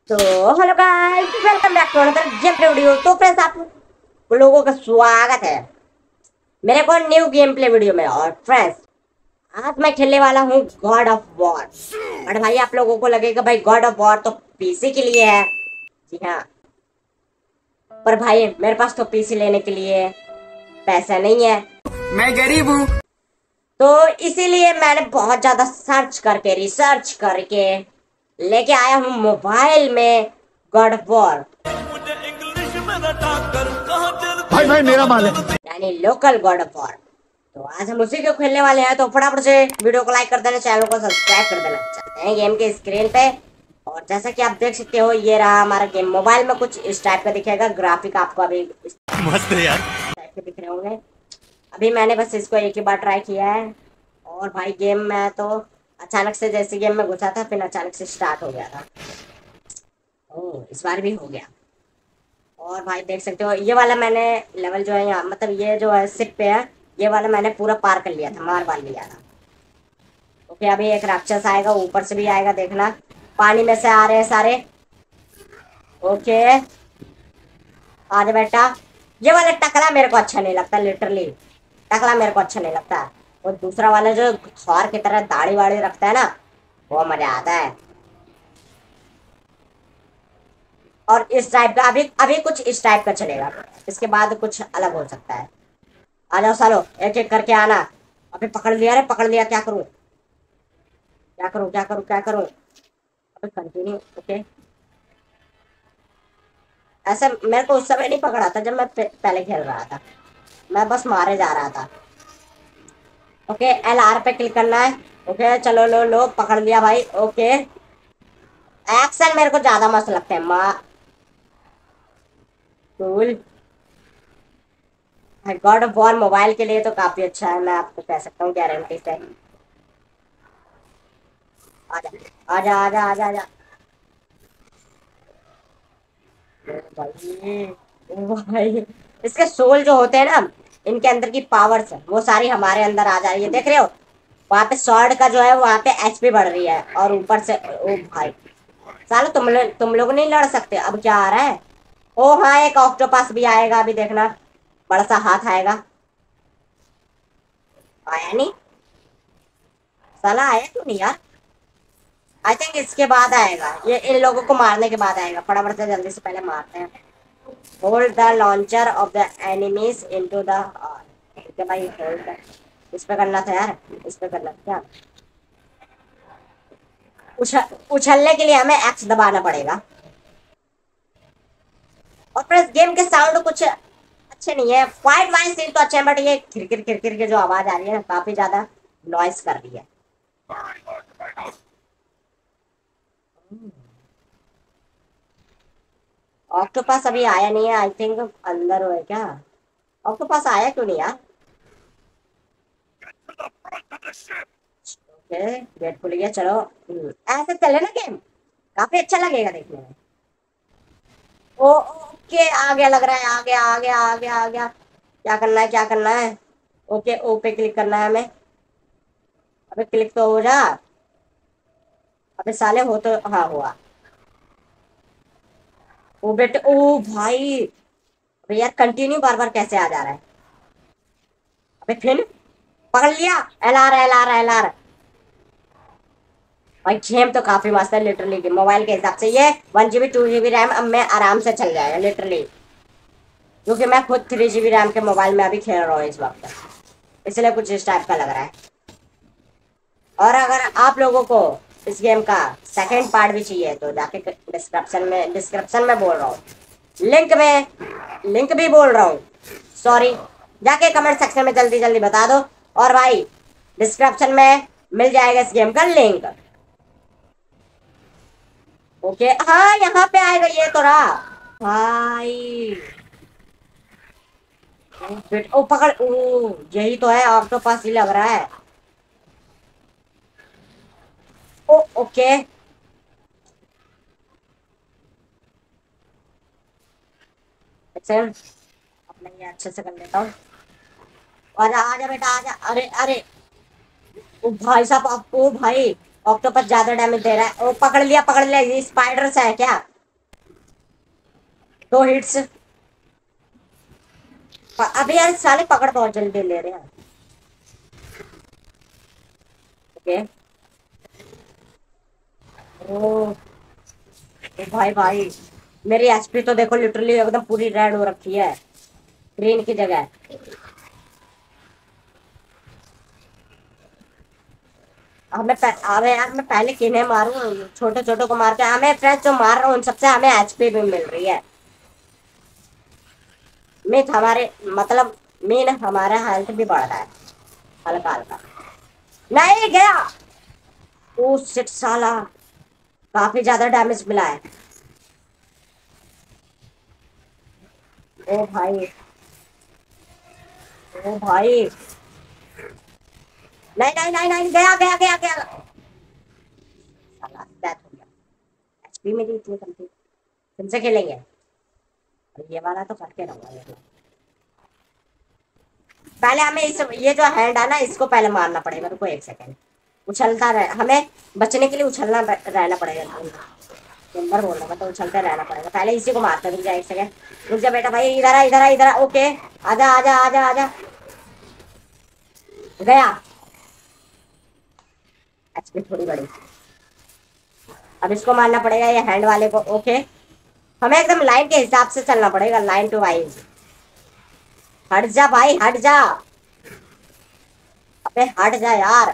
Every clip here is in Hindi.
तो hello guys, welcome back to another game play video. तो फ्रेंड्स, आप लोगों का स्वागत है मेरे को न्यू गेम प्ले वीडियो में। और फ्रेंड्स, आज मैं खेलने वाला हूँ गॉड ऑफ वॉर। बट भाई, आप लोगों को लगेगा भाई गॉड ऑफ वॉर तो पीसी के लिए है। जी हाँ, पर भाई मेरे पास तो पीसी लेने के लिए पैसा नहीं है, मैं गरीब हूँ। तो इसीलिए मैंने बहुत ज्यादा रिसर्च करके लेके आया हूँ मोबाइल में गॉड ऑफ वॉर, भाई भाई मेरा माल है। यानी लोकल गॉड ऑफ वॉर। तो आज हम उसी को खेलने वाले हैं। तो फटाफट से वीडियो को लाइक कर देना, चैनल को सब्सक्राइब कर देना। चलते हैं गेम के स्क्रीन पे। और जैसा कि आप देख सकते हो, ये रहा हमारा गेम। मोबाइल में कुछ इस टाइप का दिखेगा, ग्राफिक आपको अभी इस मस्त है यार। टाइप के दिख रहे होंगे। अभी मैंने बस इसको एक ही बार ट्राई किया है। और भाई गेम में तो अचानक से जैसे गेम में घुसा था, फिर अचानक से स्टार्ट हो गया था। ओह, इस बार भी हो गया। और भाई देख सकते हो, ये वाला मैंने लेवल जो है यहाँ, मतलब ये जो है शिप पे है, ये वाला मैंने पूरा पार कर लिया था, मार लिया था। ओके, अभी एक राक्षस आएगा, ऊपर से भी आएगा, देखना। पानी में से आ रहे हैं सारे। ओके, आजा बेटा। ये वाला टकला मेरे को अच्छा नहीं लगता, लिटरली टकला मेरे को अच्छा नहीं लगता। और दूसरा वाला जो थॉर की तरह दाढ़ी वाड़ी रखता है ना, वो मजा आता है। और इस टाइप का अभी अभी कुछ इस टाइप का चलेगा, इसके बाद कुछ अलग हो सकता है। आ जाओ सालो, एक एक करके आना। अबे पकड़ लिया रे, पकड़ लिया। क्या करूं, क्या करूं, क्या करूं, क्या करूं? अबे कंटिन्यू। ओके, ऐसे मेरे को उस समय नहीं पकड़ा था जब मैं पहले खेल रहा था, मैं बस मारे जा रहा था। ओके, एल आर पे क्लिक करना है। ओके, चलो लो लो, पकड़ लिया भाई। ओके, एक्शन मेरे को ज्यादा मस्त लगते हैं। Cool. God of War mobile के लिए तो काफी अच्छा है, मैं आपको कह सकता हूँ गारंटी से। आजा आजा आजा आजा आजा भाई। ओ भाई, इसके सोल जो होते हैं ना, इनके अंदर की पावर्स वो सारी हमारे अंदर आ जा रही है, देख रहे हो? वहां पे स्वॉर्ड का जो है, वहां पे एचपी बढ़ रही है। और ऊपर से ओ भाई, सालो तुम लोग नहीं लड़ सकते। अब क्या आ रहा है? ओ हाँ, एक ऑक्टोपस भी आएगा, अभी देखना। बड़ा सा हाथ आएगा। आया नहीं, साला आया क्यों नहीं यार? आई थिंक इसके बाद आएगा, ये इन लोगों को मारने के बाद आएगा। फटाफट से जल्दी से पहले मारते हैं। Hold the launcher of the enemies into the, ठीक है भाई, होल्ड। इस पे करना था यार, इस पे करना था क्या? उछलने के लिए हमें एक्स दबाना पड़ेगा। और प्लस गेम के साउंड कुछ अच्छे नहीं है। फाइट वाइज सीन तो अच्छे हैं, बट ये खिरकिर खिरकिर के जो आवाज आ रही है ना, काफी ज्यादा नॉइस कर रही है। ऑक्टोपस अभी आया नहीं है, आई थिंक अंदर हो है क्या? ऑक्टोपस आया क्यों नहीं यार? ओके, गेट खुल गया, चलो। ऐसे चले ना गेम, काफी अच्छा लगेगा देखने में। ओ ओके, आ गया लग रहा है, आ गया आ गया आ गया आ गया। क्या करना है, क्या करना है? ओके, ओ पे क्लिक करना है हमें। अबे क्लिक तो हो जा। अबे साले, हो तो हाँ हुआ। ओ बेटे, ओ भाई। अबे यार, कंटिन्यू बार बार कैसे आ जा रहा है? अबे फिर पकड़ लिया। L R L R L R. भाई गेम तो काफी मस्त है लिटरली। मोबाइल के हिसाब से ये 1 GB 2 GB रैम अब में आराम से चल जाएगा लिटरली, क्योंकि मैं खुद 3 GB रैम के मोबाइल में अभी खेल रहा हूँ इस वक्त, इसलिए कुछ इस टाइप का लग रहा है। और अगर आप लोगों को इस गेम का सेकंड पार्ट भी चाहिए तो जाके डिस्क्रिप्शन में बोल रहा हूँ, लिंक भी बोल रहा हूँ, सॉरी, जाके कमेंट सेक्शन में जल्दी जल्दी बता दो। और भाई डिस्क्रिप्शन में मिल जाएगा इस गेम का लिंक। ओके, हाँ यहाँ पे आएगा, ये तो रहा भाई। ओ पकड़, ओ यही तो है, ऑक्टोपस ही लग रहा है। ओ ओके, अपने ये अच्छे से कर लेता हूँ। आजा आजा बेटा, आजा। अरे अरे, ओ भाई साहब, ओ भाई, ऑक्टोपस ज्यादा डैमेज दे रहा है। ओ पकड़ लिया, पकड़ लिया। ये स्पाइडर सा है क्या? दो हिट्स। अभी यार साले पकड़ बहुत जल्दी ले रहे हैं। ओके। ओ भाई भाई, मेरी एचपी तो देखो लिटरली एकदम पूरी रेड हो रखी है, ग्रीन की जगह। हमें यार मैं पहले किन्हें मारूं, छोटे छोटे को मार के हमें फ्रेंड्स जो मार रहा हूँ उन सबसे हमें एचपी भी मिल रही है। मीन हमारे मतलब मीन हमारा हेल्थ भी बढ़ रहा है हल्का हल्का। नहीं गया। ओ शिट साला, काफी ज्यादा डैमेज मिला है। ओ भाई, ओ भाई, नहीं नहीं नहीं नहीं, गया गया गया गया। साला डेथ हो गया। एचपी मेरी इतनी कम थी। तुमसे खेलेंगे। ये वाला तो करके रहूंगा ये। पहले हमें ये जो हैंड है ना इसको पहले मारना पड़ेगा। रुको एक सेकेंड। उछलता रहे हमें, बचने के लिए उछलना रहना पड़ेगा। नंबर बोल रहा तो उछलते रहना पड़ेगा। पहले इसी को मारते। रुक जा एक सेकेंड। रुक जा बेटा भाई, इधर आ इधर आ इधर आ। ओके, आजा आजा आजा आजा। गया। एचपी थोड़ी बड़ी। अब इसको मारना पड़ेगा ये हैंड वाले को। ओके, हमें एकदम लाइन के हिसाब से चलना पड़ेगा, लाइन टू वाइज। हट जा भाई हट जा। अबे हट जा यार।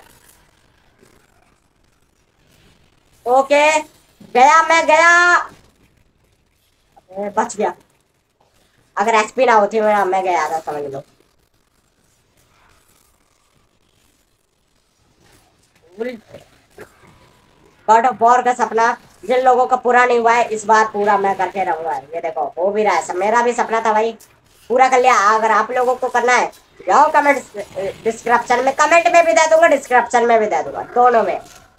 ओके, गया मैं गया। बच गया। अगर एचपी ना होती मैं गया था समझ लो। गॉड ऑफ वॉर का सपना जिन लोगों का पूरा नहीं हुआ है इस बार पूरा मैं करके रहूंगा। ये देखो हो भी रहा है सब। मेरा भी सपना था भाई, पूरा कर लिया। अगर आप लोगों को करना है जाओ कमेंट डिस्क्रिप्शन में, कमेंट में भी दे दूंगा डिस्क्रिप्शन में भी दे दूंगा, दोनों में।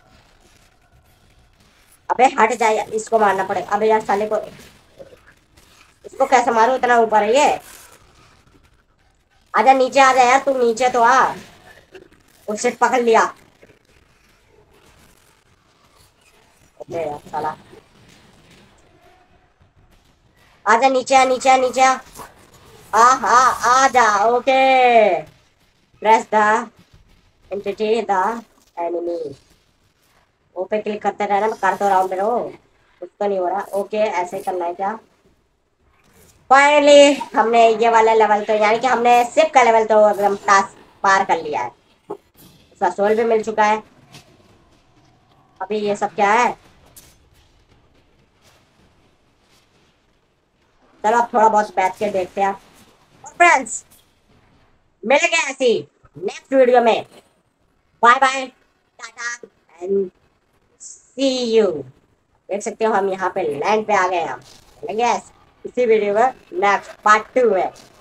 अबे हट जाए, इसको मारना पड़ेगा। अबे यार साले को, इसको कैसे मारू, इतना ऊपर है ये। आजा नीचे आ जा यार, तू नीचे तो आ। उससे पकड़ लिया। ओके यार साला, आजा नीचे आ नीचे आ नीचे आ। हाँ आ जा। Okay, press the entity the enemy. O पे क्लिक करते रहना। मैं कर तो रहा हूँ मेरे को, कुछ तो नहीं हो रहा। ओके ऐसे ही करना है क्या। फाइनली हमने ये वाला लेवल तो यानी कि हमने सिप का लेवल तो एकदम टास्क पार कर लिया है। उसका सोल भी मिल चुका है। अभी ये सब क्या है। चलो अब थोड़ा बहुत बैठ के देखते हैं। और फ्रेंड्स मिलेंगे ऐसी नेक्स्ट वीडियो में। Bye bye, tata and see you. देख सकते हो हम यहाँ पे लैंड पे आ गए हैं। हम मिलेंगे इसी वीडियो में नेक्स्ट पार्ट 2 में।